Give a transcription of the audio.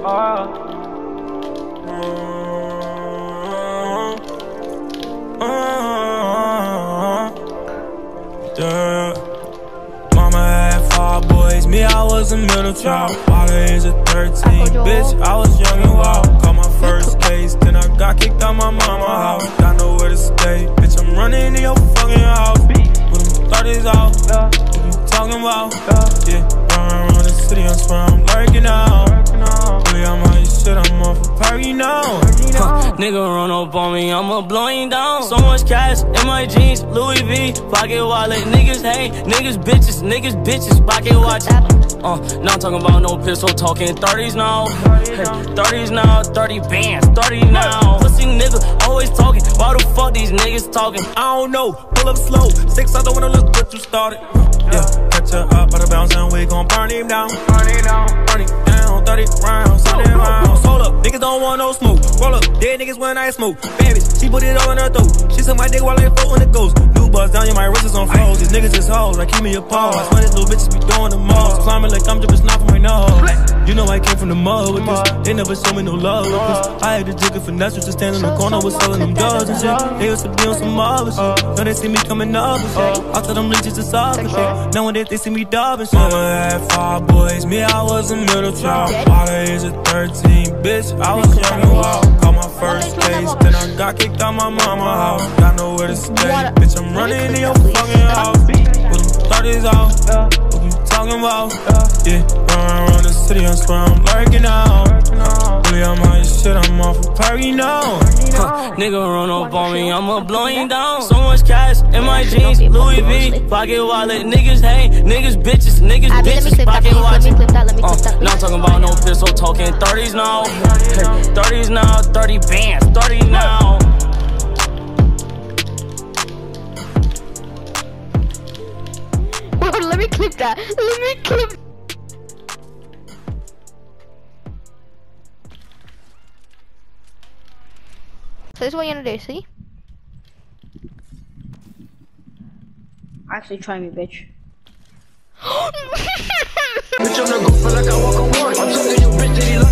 Mama had 5 boys, me I was a middle child. By the age of 13, bitch, I was young and wild. Caught my first case, then I got kicked out my mama house. Got nowhere to stay, bitch, I'm running in your fucking house. With them 30s out, what you talking about? Yeah, run around the city, I'm swear I'm lurking out. Really, I'm on your shit, I'm off a party now. Nigga run up on me, I'ma blow him down. So much cash in my jeans, Louis V, pocket wallet. Niggas hate, niggas bitches, pocket watch. Now I'm talking about no pistol, talking 30s now. 30s now, 30 bands, 30 now. Pussy nigga, always talking, why the fuck these niggas talking? I don't know, pull up slow, 6 I don't wanna look what you started. Yeah, catch her up by the bounce and we gon' burn him down. Burn him down, 30 rounds, 30 rounds. Hold up, niggas don't want no smoke. Roll up, dead niggas when I smoke. Bad bitch, she put it all in her throat. She suck my dick while I float when it goes. New buzz down, yeah, my wrist is on froze. These niggas is hoes, like keep me a pause. I swear these little bitches be doing the most. Climbing like I'm drippin' snot from my nose. You know I came from the mud with this. They never show me no love with this. I had to jig it for finesse, just stand in the corner with selling them drugs and shit. They used to be on some other shit. Now they see me coming up and shit. I tell them leeches to solve and shit. Nowadays they see me dub and shit. Mama had 5 boys, me I was a middle child. By the age of 13, bitch, I was young and wild. Caught my first case, then I got kicked out my mama house. Got nowhere to stay, bitch, I'm running in your fucking house. With them 30s out, what you talking about? Yeah, run around the city, I swear I'm lurking out. Really, I'm on your shit, I'm off a party now. Nigga run up on me, I'ma blow him down. So much cash in my jeans, Louis V, pocket wallet. Niggas hate, niggas bitches, pocket watch. Now I'm talking about no pistol, talking 30s now. 30s now, 30 bands, 30 now. Let me clip that. Let me clip. So this is what you're gonna do, see? Actually, try me, bitch. Bitch, I'm the go feel like I walk on water. I'm telling you, bitch, that he